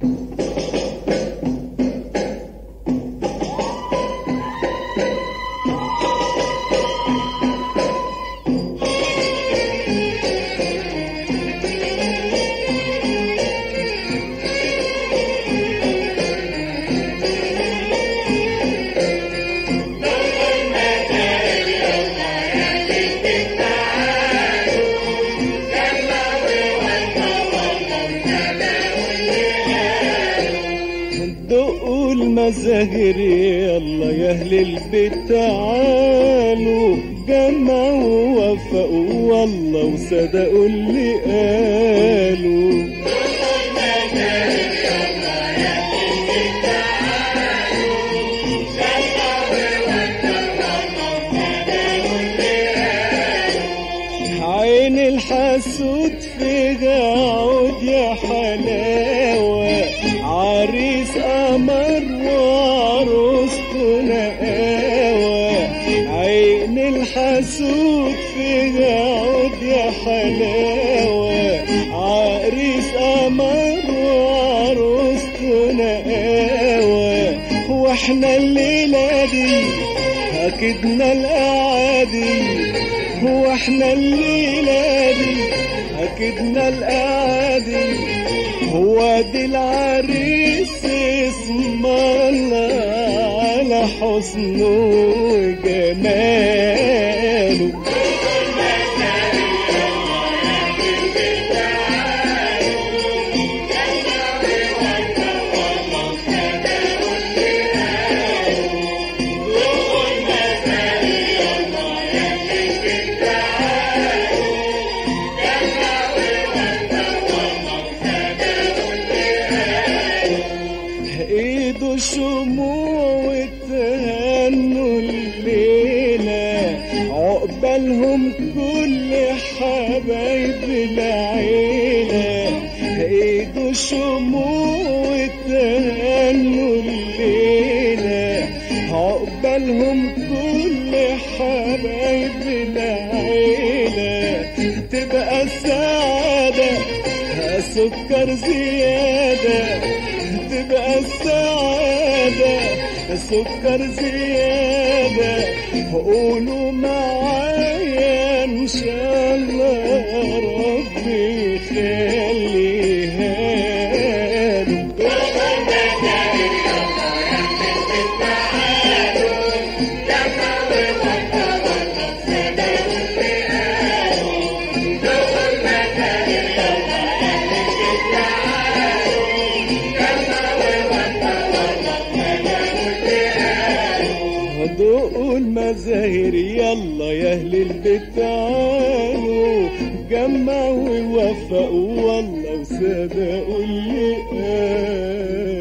دقوا المزاهر يلا يا اهل البيت تعالوا، جمعوا ووفقوا والله وصدقوا اللي قالوا. دقوا المزاهر يلا يا اهل البيت تعالوا، جمعوا ووفقوا والله وصدقوا اللي قالوا. عين الحسود فيها عود يا حلاوة، عريس قمر وعروسته نقاوة. عين الحسود فيها عود يا حلاوة، عريس قمر وعروسته نقاوة. واحنا الليلة دي أكدنا الأعادي، واحنا الليلة دي أكدنا الأعادي. هو دي العريس اسم الله على حسنه وجماله. ايدوا شموع وتهنوا الليلة، عقبالهم كل حبايب العيلة. ايدوا شموع وتهنوا الليلة، عقبالهم كل حبايب العيلة. تبقى السعادة سكر زيادة، تبقى السعادة سكر زيادة. قولوا معايا إن شاء الله ربي يخليها له. دقوا المزاهر يلا يا اهل البيت تعالوا، جمعوا ووفقوا والله وصدقوا اللي قالوا.